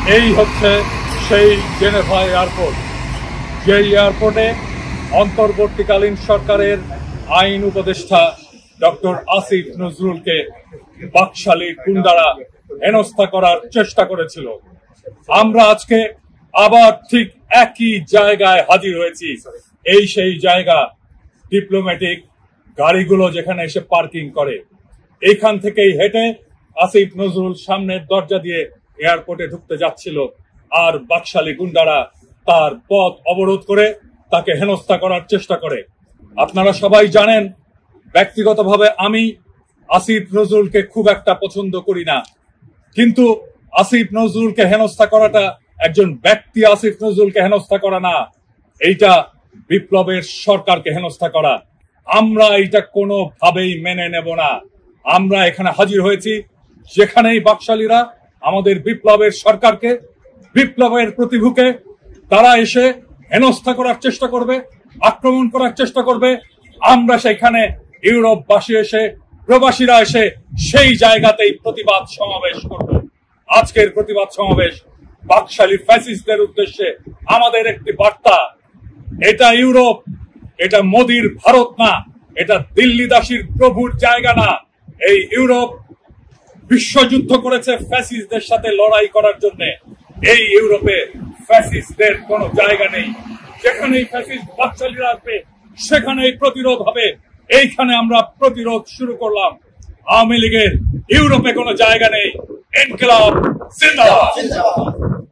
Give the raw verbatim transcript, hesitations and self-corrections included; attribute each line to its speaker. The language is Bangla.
Speaker 1: এই হচ্ছে সেই জেনেভা এয়ারপোর্ট, যে এয়ারপোর্টে অন্তর্বর্তীকালীন সরকারের আইন উপদেষ্টা ডক্টর আসিফ নজরুলকে বাকশালী গুন্ডারা হেনস্থা করার চেষ্টা করেছিল। আমরা আজকে আবার ঠিক একই জায়গায় হাজির হয়েছি। এই সেই জায়গা, ডিপ্লোম্যাটিক গাড়িগুলো যেখানে এসে পার্কিং করে, এইখান থেকেই হেঁটে আসিফ নজরুল সামনের দরজা দিয়ে এয়ারপোর্টে ঢুকতে যাচ্ছিল, আর বাকশালী গুন্ডারা তার পথ অবরোধ করে তাকে হেনস্থা করার চেষ্টা করে। আপনারা সবাই জানেন, ব্যক্তিগতভাবে আমি আসিফ নজরুলকে খুব একটা পছন্দ করি না, কিন্তু আসিফ নজরুলকে হেনস্থা করাটা একজন ব্যক্তি আসিফ নজরুলকে হেনস্থা করা না, এইটা বিপ্লবের সরকারকে হেনস্থা করা। আমরা এইটা কোনোভাবেই মেনে নেব না। আমরা এখানে হাজির হয়েছি যেখানেই বাকশালীরা আমাদের বিপ্লবের সরকারকে, বিপ্লবের প্রতিভূকে তারা এসে হেনস্থা করার চেষ্টা করবে, আক্রমণ করার চেষ্টা করবে, আমরা সেখানে ইউরোপবাসী এসে, প্রবাসীরা এসে সেই জায়গাতেই প্রতিবাদ সমাবেশ করব। আজকের প্রতিবাদ সমাবেশ বাকশালী ফ্যাসিস্টদের উদ্দেশ্যে আমাদের একটি বার্তা। এটা ইউরোপ, এটা মোদির ভারত না, এটা দিল্লি দাসীর প্রভুর জায়গা না। এই ইউরোপ বিশ্বযুদ্ধ করেছে ফ্যাসিস্টদের সাথে লড়াই করার জন্য। এই ইউরোপে ফ্যাসিস্টদের কোনো জায়গা নেই। যেখানেই ফ্যাসিস্ট বাকশালীরা আসবে সেখানেই প্রতিরোধ হবে। এইখানে আমরা প্রতিরোধ শুরু করলাম। আওয়ামী লীগের ইউরোপে কোনো জায়গা নেই। ইনকিলাব জিন্দাবাদ।